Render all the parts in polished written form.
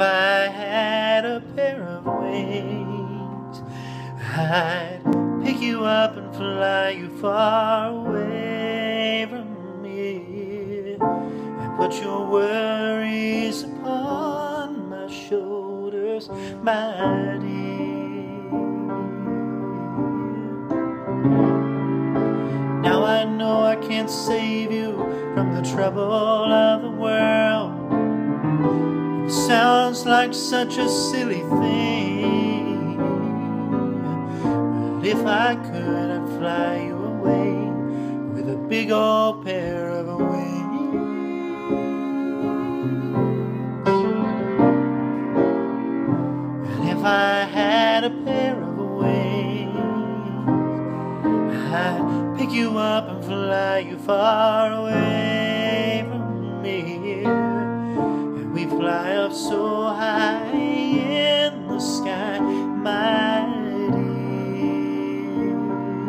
I had a pair of wings, I'd pick you up and fly you far away from me, and put your worries upon my shoulders, my dear. Now I know I can't save you from the trouble of the world. It sounds like such a silly thing, but if I could, I'd fly you away with a big old pair of wings. And if I had a pair of wings, I'd pick you up and fly you far away from me, and we fly up so high in the sky, my dear.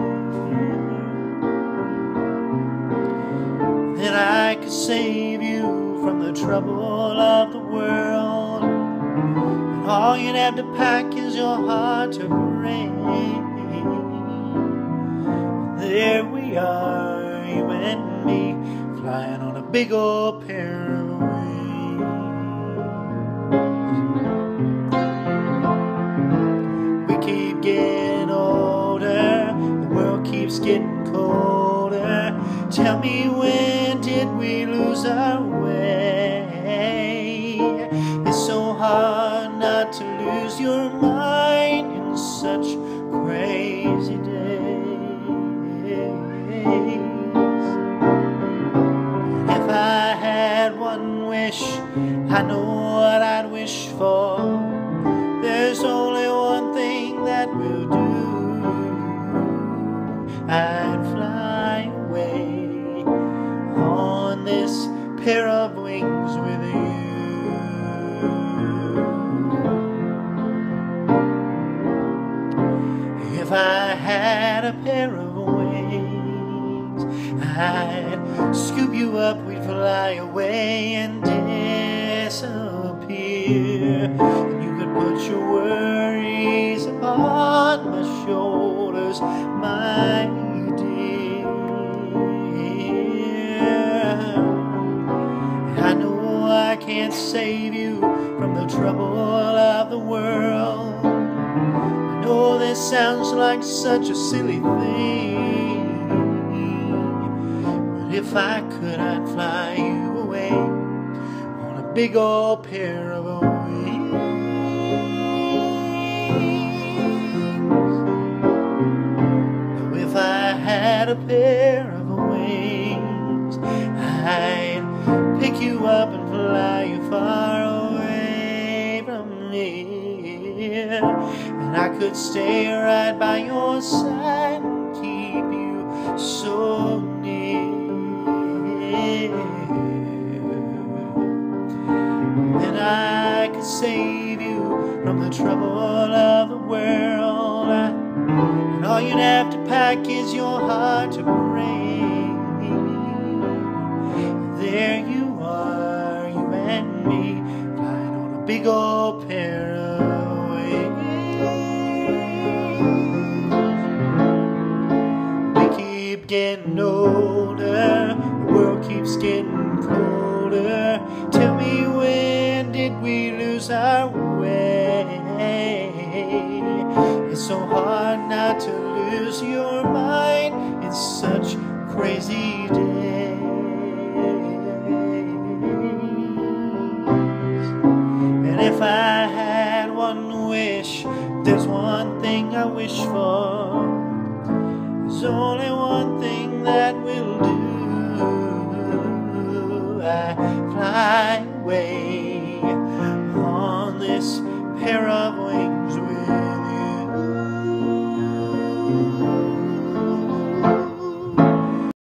Then I could save you from the trouble of the world, and all you'd have to pack is your heart to break. There we are, you and me, flying on a big old pair of wings. We keep getting older, the world keeps getting colder. Tell me, when did we lose our way? It's so hard not to lose your mind in such crazy days. If I had one wish, I know what I'd wish for. There's only one thing that will do. I'd fly away on this pair of wings with you. If I had a pair of wings, I'd scoop you up, we'd fly away and disappear, and you could put your worries upon my shoulders, my dear. I know I can't save you from the trouble of the world. I know this sounds like such a silly thing, but if I could, I'd fly you away on a big old pair of wings. Now if I had a pair of wings, I'd pick you up and fly you far away from me, and I could stay right by your side and keep you so near. Then I could save you from the trouble of the world, and all you'd have to pack is your heart to break. There you are, you and me, flying on a big old pair of wings. We keep getting older, the world keeps getting colder. Tell me, when did we lose our way? It's so hard not to lose your mind in such crazy days. And if I had one wish, there's one thing I wish for. There's only one thing that will do. I fly away